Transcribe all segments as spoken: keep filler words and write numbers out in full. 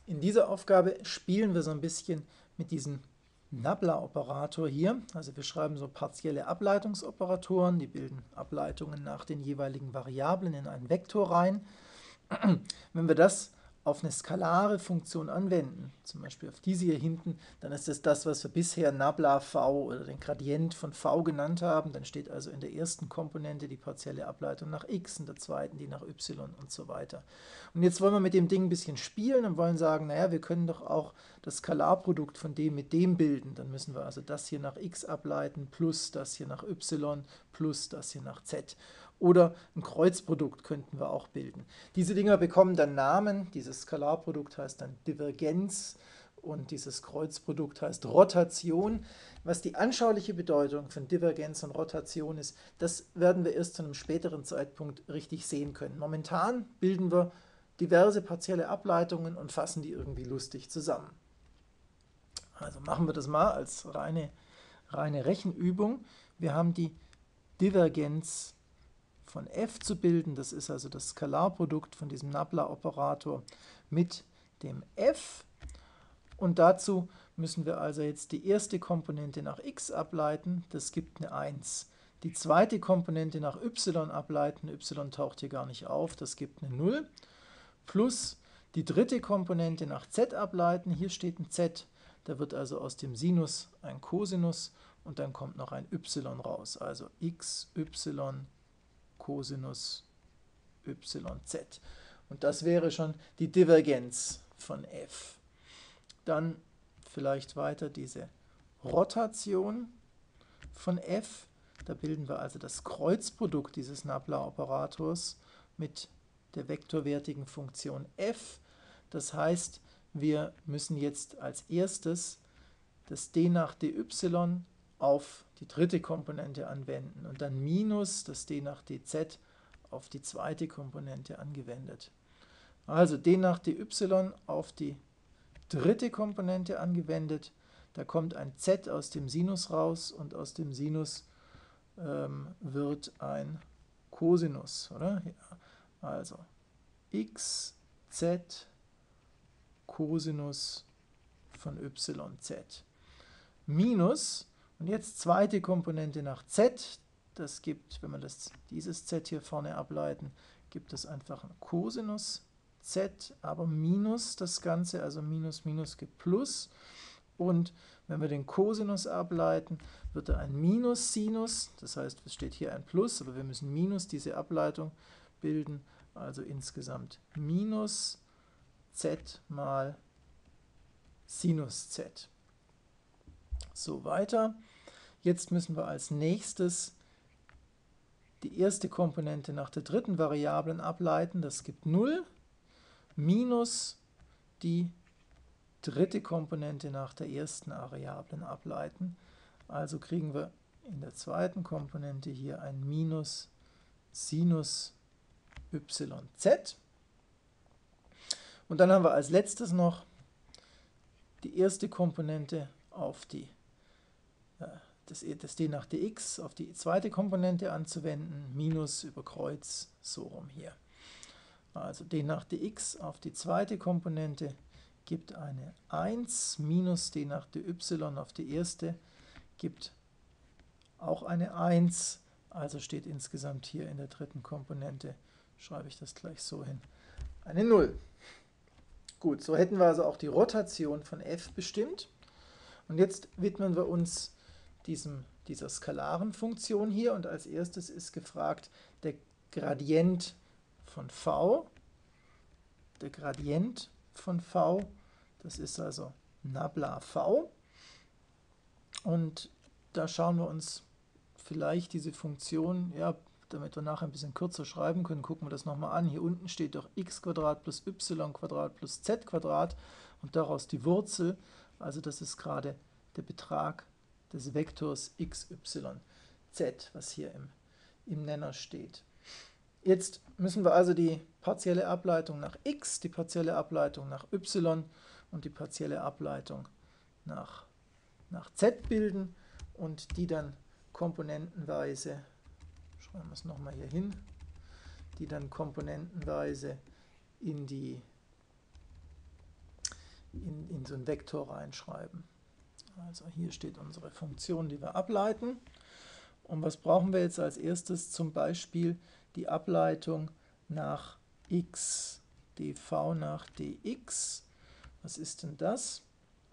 In dieser Aufgabe spielen wir so ein bisschen mit diesem Nabla-Operator hier. Also wir schreiben so partielle Ableitungsoperatoren, die bilden Ableitungen nach den jeweiligen Variablen in einen Vektor rein. Wenn wir das auf eine skalare Funktion anwenden, zum Beispiel auf diese hier hinten, dann ist das das, was wir bisher Nabla v oder den Gradient von v genannt haben. Dann steht also in der ersten Komponente die partielle Ableitung nach x, in der zweiten die nach y und so weiter. Und jetzt wollen wir mit dem Ding ein bisschen spielen und wollen sagen, naja, wir können doch auch das Skalarprodukt von dem mit dem bilden. Dann müssen wir also das hier nach x ableiten, plus das hier nach y, plus das hier nach z. Oder ein Kreuzprodukt könnten wir auch bilden. Diese Dinger bekommen dann Namen. Dieses Skalarprodukt heißt dann Divergenz und dieses Kreuzprodukt heißt Rotation. Was die anschauliche Bedeutung von Divergenz und Rotation ist, das werden wir erst zu einem späteren Zeitpunkt richtig sehen können. Momentan bilden wir diverse partielle Ableitungen und fassen die irgendwie lustig zusammen. Also machen wir das mal als reine, reine Rechenübung. Wir haben die Divergenz von f zu bilden. Das ist also das Skalarprodukt von diesem Nabla-Operator mit dem f. Und dazu müssen wir also jetzt die erste Komponente nach x ableiten. Das gibt eine eins. Die zweite Komponente nach y ableiten. Y taucht hier gar nicht auf. Das gibt eine null. Plus die dritte Komponente nach z ableiten. Hier steht ein z. Da wird also aus dem Sinus ein Cosinus und dann kommt noch ein y raus. Also x, y, Cosinus yz. Und das wäre schon die Divergenz von f. Dann vielleicht weiter diese Rotation von f. Da bilden wir also das Kreuzprodukt dieses Nabla-Operators mit der vektorwertigen Funktion f. Das heißt, wir müssen jetzt als erstes das d nach dy auf die dritte Komponente anwenden und dann minus das d nach dz auf die zweite Komponente angewendet. Also d nach dy auf die dritte Komponente angewendet, da kommt ein z aus dem Sinus raus und aus dem Sinus ähm, wird ein Cosinus, oder? Ja. Also x, z, Cosinus von yz. Minus, und jetzt zweite Komponente nach z, das gibt, wenn wir das, dieses z hier vorne ableiten, gibt es einfach ein Cosinus z, aber minus das Ganze, also minus minus gibt plus. Und wenn wir den Cosinus ableiten, wird da ein Minus-Sinus, das heißt, es steht hier ein Plus, aber wir müssen minus diese Ableitung bilden, also insgesamt minus z mal Sinus z. So, weiter. Jetzt müssen wir als nächstes die erste Komponente nach der dritten Variablen ableiten. Das gibt null minus die dritte Komponente nach der ersten Variablen ableiten. Also kriegen wir in der zweiten Komponente hier ein Minus Sinus yz. Und dann haben wir als letztes noch die erste Komponente auf die Das, das d nach dx auf die zweite Komponente anzuwenden, minus über Kreuz, so rum hier. Also d nach dx auf die zweite Komponente gibt eine eins, minus d nach dy auf die erste gibt auch eine eins, also steht insgesamt hier in der dritten Komponente, schreibe ich das gleich so hin, eine null. Gut, so hätten wir also auch die Rotation von f bestimmt. Und jetzt widmen wir uns Diesem, dieser skalaren Funktion hier und als erstes ist gefragt der Gradient von v. Der Gradient von v, das ist also Nabla v. Und da schauen wir uns vielleicht diese Funktion, ja, damit wir nachher ein bisschen kürzer schreiben können, gucken wir das nochmal an. Hier unten steht doch x plus y plus z und daraus die Wurzel, also das ist gerade der Betrag des Vektors x, y, z, was hier im, im Nenner steht. Jetzt müssen wir also die partielle Ableitung nach x, die partielle Ableitung nach y und die partielle Ableitung nach, nach z bilden und die dann komponentenweise, schreiben wir es nochmal hier hin, die dann komponentenweise in die in, in so einen Vektor reinschreiben. Also hier steht unsere Funktion, die wir ableiten. Und was brauchen wir jetzt als erstes? Zum Beispiel die Ableitung nach x, dv nach dx. Was ist denn das?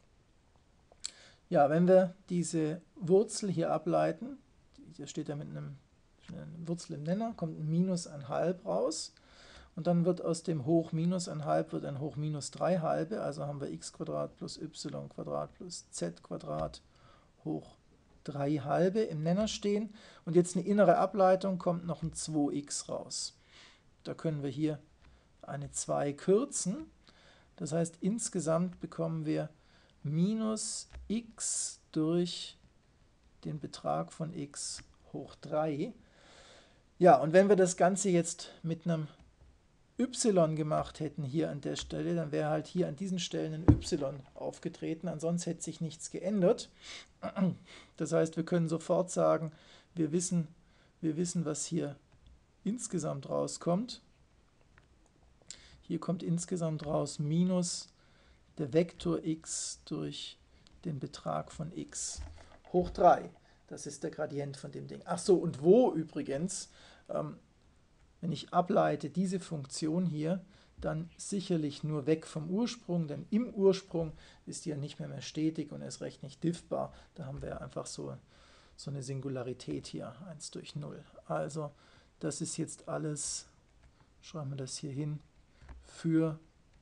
Ja, wenn wir diese Wurzel hier ableiten, hier steht ja mit einem, einer Wurzel im Nenner, kommt ein Minus ein halb raus. Und dann wird aus dem Hoch minus ein halb wird ein Hoch minus drei halbe, also haben wir x Quadrat plus y Quadrat plus z Quadrat hoch drei halbe im Nenner stehen. Und jetzt eine innere Ableitung, kommt noch ein zwei x raus. Da können wir hier eine zwei kürzen. Das heißt, insgesamt bekommen wir minus x durch den Betrag von x hoch drei. Ja, und wenn wir das Ganze jetzt mit einem y gemacht hätten hier an der Stelle, dann wäre halt hier an diesen Stellen ein y aufgetreten, ansonsten hätte sich nichts geändert. Das heißt, wir können sofort sagen, wir wissen, wir wissen, was hier insgesamt rauskommt. Hier kommt insgesamt raus minus der Vektor x durch den Betrag von x hoch drei. Das ist der Gradient von dem Ding. Ach so, und wo übrigens, ähm, wenn ich ableite diese Funktion hier, dann sicherlich nur weg vom Ursprung, denn im Ursprung ist die ja nicht mehr, mehr stetig und erst recht nicht diffbar. Da haben wir einfach so, so eine Singularität hier, eins durch null. Also das ist jetzt alles, schreiben wir das hier hin, für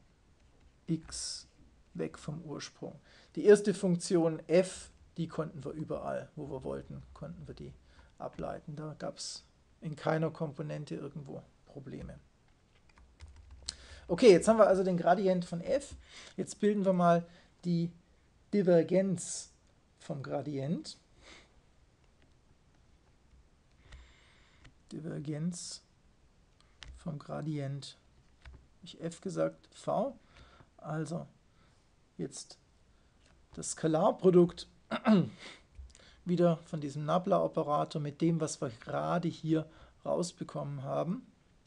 x weg vom Ursprung. Die erste Funktion f, die konnten wir überall, wo wir wollten, konnten wir die ableiten. Da gab es in keiner Komponente irgendwo Probleme. Okay, jetzt haben wir also den Gradient von f. Jetzt bilden wir mal die Divergenz vom Gradient. Divergenz vom Gradient. Habe ich f gesagt? V. Also jetzt das Skalarprodukt wieder von diesem Nabla-Operator mit dem, was wir gerade hier rausbekommen haben.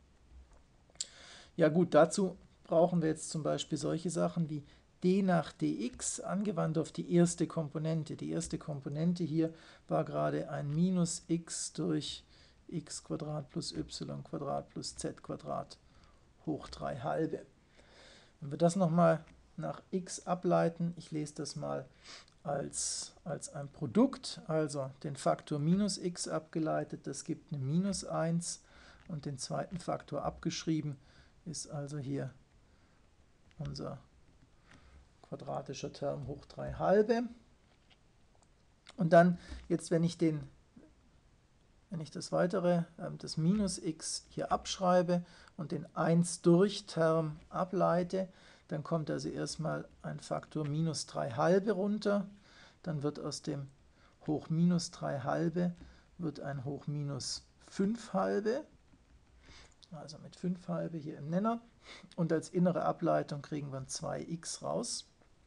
Ja gut, dazu brauchen wir jetzt zum Beispiel solche Sachen wie d nach dx angewandt auf die erste Komponente. Die erste Komponente hier war gerade ein minus x durch x Quadrat plus y Quadrat plus z Quadrat hoch drei halbe. Wenn wir das nochmal nach x ableiten, ich lese das mal als, als ein Produkt, also den Faktor minus x abgeleitet, das gibt eine minus eins und den zweiten Faktor abgeschrieben, ist also hier unser quadratischer Term hoch drei halbe. Und dann, jetzt wenn ich, den, wenn ich das weitere, das minus x hier abschreibe und den eins durch Term ableite, dann kommt also erstmal ein Faktor minus drei halbe runter, dann wird aus dem Hoch minus drei halbe wird ein Hoch minus fünf halbe, also mit fünf halbe hier im Nenner, und als innere Ableitung kriegen wir ein zwei x raus.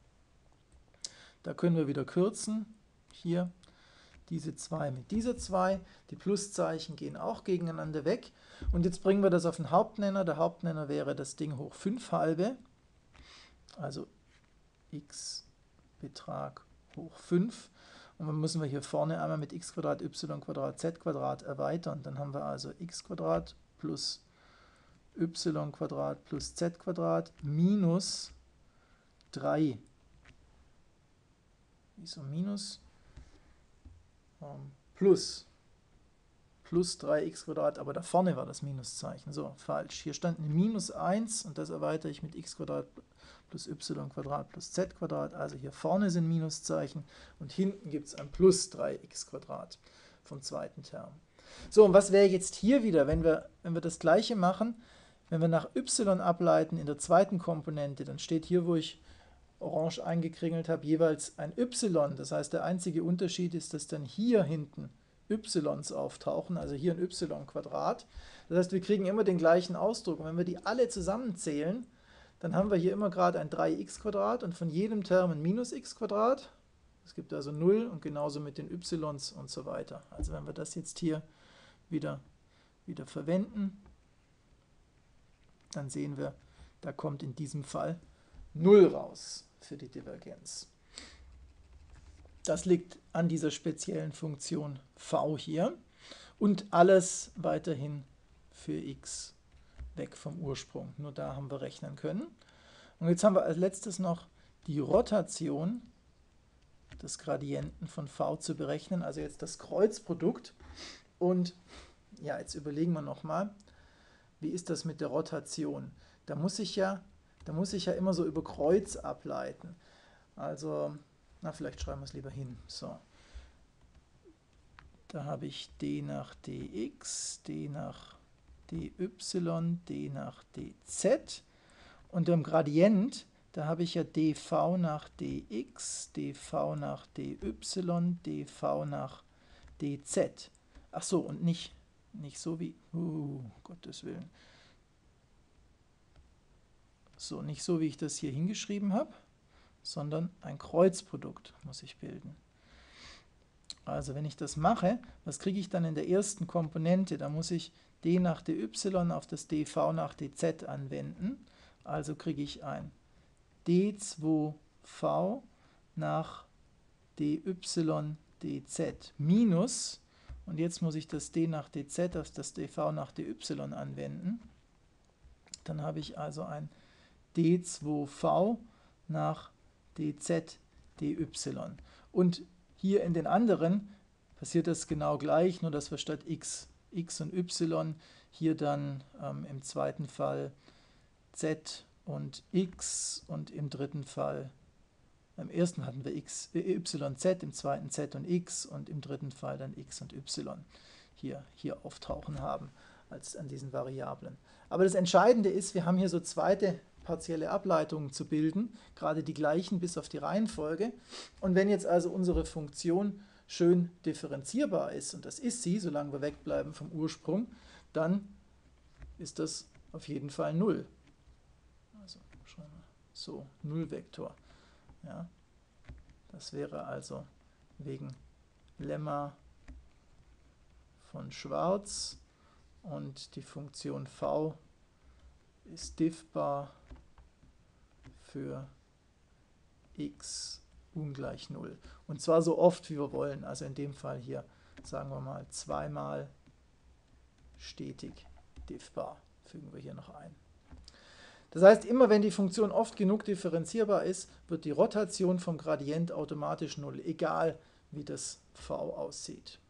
Da können wir wieder kürzen, hier diese zwei mit dieser zwei, die Pluszeichen gehen auch gegeneinander weg, und jetzt bringen wir das auf den Hauptnenner. Der Hauptnenner wäre das Ding hoch fünf halbe, also x Betrag hoch fünf. Und dann müssen wir hier vorne einmal mit x Quadrat, y Quadrat, z Quadrat erweitern. Dann haben wir also x Quadrat plus y Quadrat plus z Quadrat minus drei. Wieso minus? Ähm, plus. Plus drei x Quadrat, aber da vorne war das Minuszeichen. So, falsch. Hier stand eine minus eins und das erweitere ich mit x Quadrat plus y Quadrat plus z Quadrat. Also hier vorne sind Minuszeichen und hinten gibt es ein plus drei x Quadrat vom zweiten Term. So, und was wäre jetzt hier wieder, wenn wir, wenn wir das gleiche machen, wenn wir nach y ableiten in der zweiten Komponente, dann steht hier, wo ich orange eingekringelt habe, jeweils ein y. Das heißt, der einzige Unterschied ist, dass dann hier hinten y's auftauchen, also hier ein y-Quadrat. Das heißt, wir kriegen immer den gleichen Ausdruck. Und wenn wir die alle zusammenzählen, dann haben wir hier immer gerade ein drei x Quadrat und von jedem Term ein minus x Quadrat. Es gibt also null und genauso mit den y's und so weiter. Also wenn wir das jetzt hier wieder, wieder verwenden, dann sehen wir, da kommt in diesem Fall null raus. für die Divergenz. Das liegt an dieser speziellen Funktion v hier und alles weiterhin für x weg vom Ursprung. Nur da haben wir rechnen können. Und jetzt haben wir als letztes noch die Rotation des Gradienten von v zu berechnen, also jetzt das Kreuzprodukt. Und ja, jetzt überlegen wir nochmal, wie ist das mit der Rotation? Da muss ich ja, da muss ich ja immer so über Kreuz ableiten. Also, na, vielleicht schreiben wir es lieber hin. So. Da habe ich d nach dx, d nach dy, d nach dz. Und im Gradient, da habe ich ja dv nach dx, dv nach dy, dv nach dz. Ach so, und nicht, nicht so wie, uh, Gottes Willen. So, nicht so, wie ich das hier hingeschrieben habe, sondern ein Kreuzprodukt muss ich bilden. Also wenn ich das mache, was kriege ich dann in der ersten Komponente? Da muss ich d nach dy auf das dv nach dz anwenden. Also kriege ich ein d zwei v nach dy dz minus, und jetzt muss ich das d nach dz auf das dv nach dy anwenden. Dann habe ich also ein d zwei v nach dz dy. Und hier in den anderen passiert das genau gleich, nur dass wir statt x, x und y hier dann ähm, im zweiten Fall z und x und im dritten Fall, im ersten hatten wir x, äh, yz, im zweiten z und x und im dritten Fall dann x und y hier, hier auftauchen haben als an diesen Variablen. Aber das Entscheidende ist, wir haben hier so zweite partielle Ableitungen zu bilden, gerade die gleichen bis auf die Reihenfolge. Und wenn jetzt also unsere Funktion schön differenzierbar ist, und das ist sie, solange wir wegbleiben vom Ursprung, dann ist das auf jeden Fall null. Also schreiben wir so, Nullvektor. Ja, das wäre also wegen Lemma von Schwarz, und die Funktion v ist diffbar für x ungleich null. Und zwar so oft, wie wir wollen. Also in dem Fall hier, sagen wir mal, zweimal stetig diffbar. Fügen wir hier noch ein. Das heißt, immer wenn die Funktion oft genug differenzierbar ist, wird die Rotation vom Gradient automatisch null, egal wie das v aussieht.